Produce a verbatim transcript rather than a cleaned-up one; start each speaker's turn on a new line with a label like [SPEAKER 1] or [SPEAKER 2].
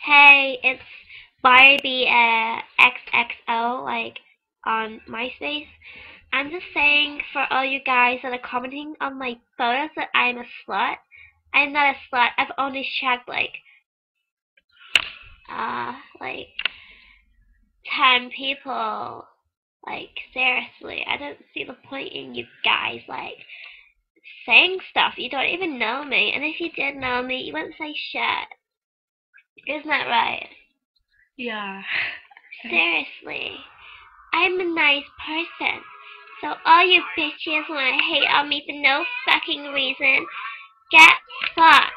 [SPEAKER 1] hey, it's Barbie uh, X X O, like, on MySpace. I'm just saying for all you guys that are commenting on my photos that I'm a slut. I'm not a slut. I've only checked, like, uh, like, ten people. Like, seriously, I don't see the point in you guys, like, saying stuff. You don't even know me, and if you did know me, you wouldn't say shit. Isn't that right?
[SPEAKER 2] Yeah.
[SPEAKER 1] Seriously. I'm a nice person. So all you bitches wanna hate on me for no fucking reason, get fucked.